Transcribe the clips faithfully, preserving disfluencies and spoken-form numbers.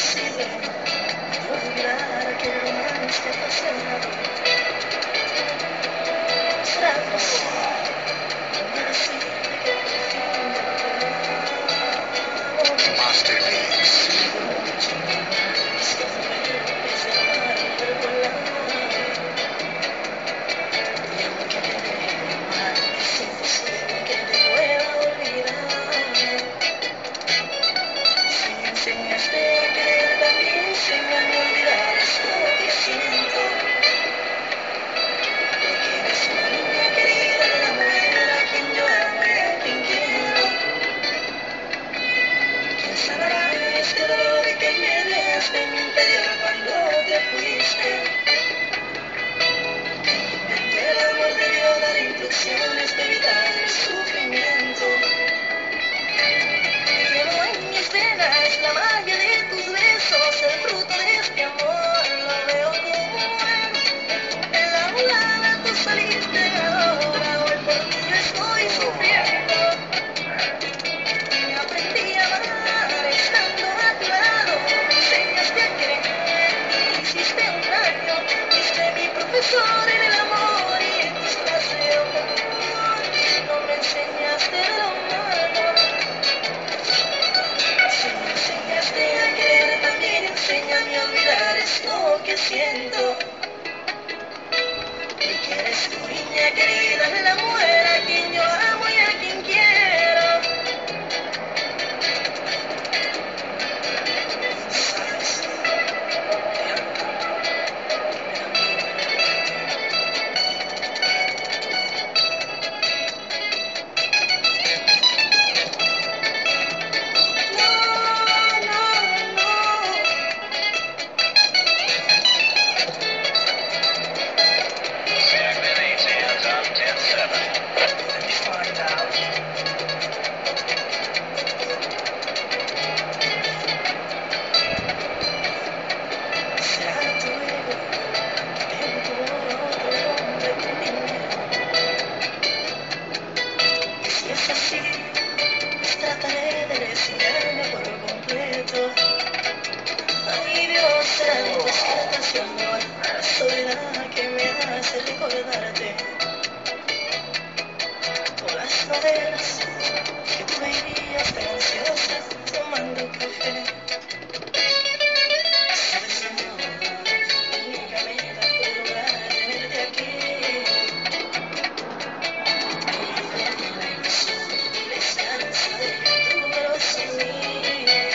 imposible olvidar aquel romance apasionado. Será posible no decirte que por fin ya no puedo. Master Mix. Estos duelos de amar y volar. Y aunque quede mal, es imposible que te pueda olvidar. Si me enseñaste a querer, también enséñame a olvidar esto que siento. Porque eres una niña querida, la mujer a quien yo amo y a quien quiero. ¿Quién sanará este dolor que me dejaste en mi interior cuando te fuiste? Inventé el amor de Dios, dar instrucciones de evitar el sufrimiento. Llevo en mis venas la magia de tus besos, el fruto de este amor lo veo como él. En la volada tú saliste ganadora, hoy por ti yo estoy sufriendo. Y aprendí a amar estando a tu lado, me enseñaste a querer, me hiciste un daño, fuiste mi profesor en el amor y en tus clases de amor, no me enseñaste de lo malo. Si me enseñaste a querer, también enséñame a olvidar esto que siento. Porque eres tu niña querida, la mujer a quien yo amo y a quien quiero. Sabes, te amo tanto que me da miedo no, no, no. Let me find out. Será tu ego que te empujó a otro hombre con dinero. Y si es así, pues trataré de resignarme por completo. Ay Dios santo, es que la canción no es la soledad que me hace recordarte. O las novelas que tú veías tan ansiosa tomando café. Sabes amor, la única meta fue lograr tenerte aquí. Y con la ilusión y la esperanza de que tú me lo mí.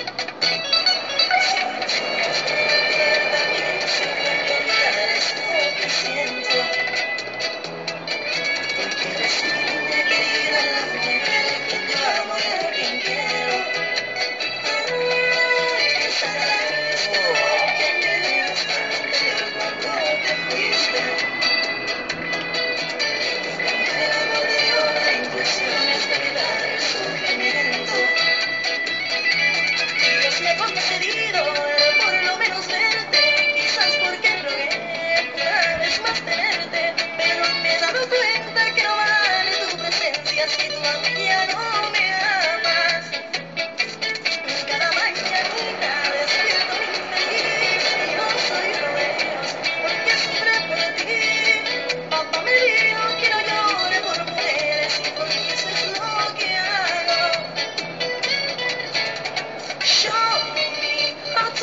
Si me enseñaste a querer, también enséñame a olvidar esto que siento. Porque eres mi niña querida, la mujer a quien yo amo y a quien quiero. Ay, ¿quién sanará este dolor que me dejaste en mi interior cuando te fuiste? Inventé el amor de Dios, las instrucciones de evitar el sufrimiento. Dios me ha concedido el por lo menos verte, quizás porque rogué una vez más tenerte, pero me he dado cuenta que no vale tu presencia si tú a mí ya no me amas. Cada mañanita despierto infeliz y no soy rodeos porque sufre por ti. Papá me dijo que no llore por mujeres y por mí eso es lo que hago. Show me how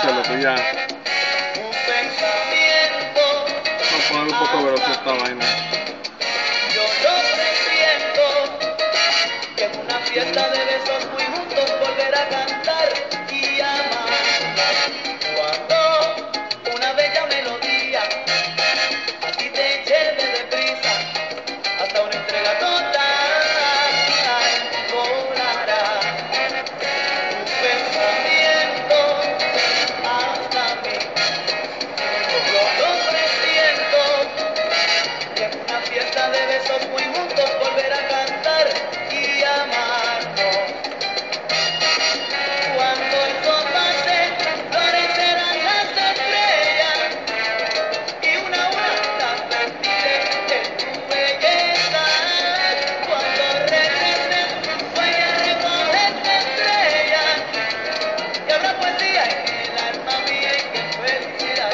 velocidad, loco, ya. Un pensamiento. Vamos a poner un poco de velocidad esta vaina. Yo lo presiento, que en una fiesta de besos muy juntos volver a cantar y amar. Cuando una bella melodía a ti te lleve deprisa hasta una entrega total, volará un pensamiento hasta mí. Yo lo presiento, que en una fiesta de besos muy juntos volver a cantar y amarnos. Cuando esto pase, florecerán las estrellas y una a una las vestiré de tu belleza. Cuando regreses, voy a recogerte estrellas y habrá poesía en el alma mía y qué felicidad.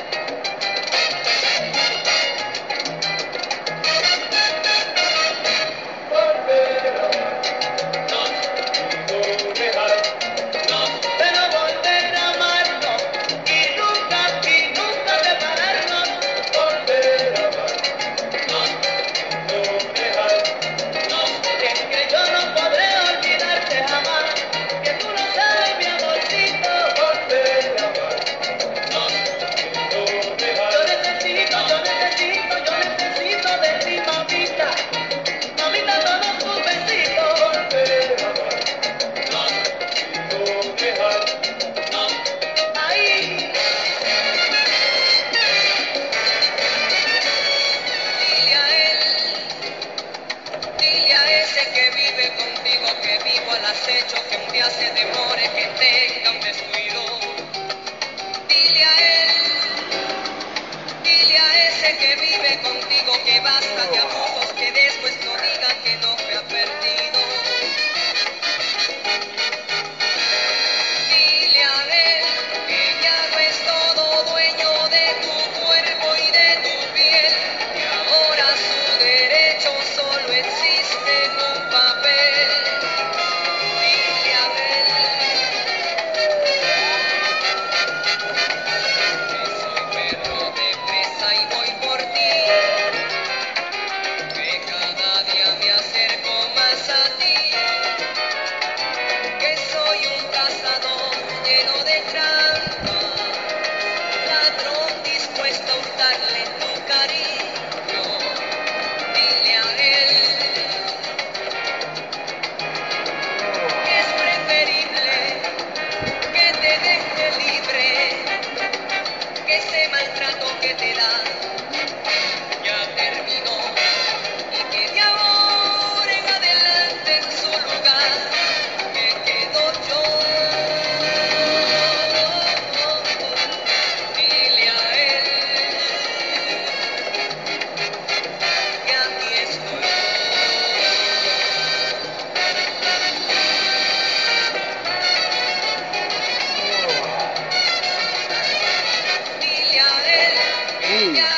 Pero volver a amarnos y nunca, y nunca separarnos. Volver a amarnos, no dejarnos. Es que yo no podré olvidarte jamás, que tú lo sabes, mi amorcito. Volver a amarnos, no dejarnos. Yo necesito, yo necesito, yo necesito de ti, mamita. Mamita, toma tu besito. Volver a amarnos. Ahí. Dile a él, dile a ese que vive contigo, que vivo al acecho, que un día se demore, que tenga un descuido. Dile a él, dile a ese que vive contigo, que basta de abusos, que después no digan que no me ha perdido. Dile a él que ya no es todo dueño de tu cuerpo y de tu piel, que ahora su derecho solo existe en un papel. Dile a él que soy perro de presa y voy por ti, que cada día me acerco más a ti, que soy un cazador lleno de trampas, ladrón dispuesto a hurtarle tu cariño. Dile a él que es preferible que te deje libre, que ese maltrato que te da ya terminó y que de ahora en adelante en su lugar me quedo yo. Dile a él que aquí estoy yo. Dile a él que ya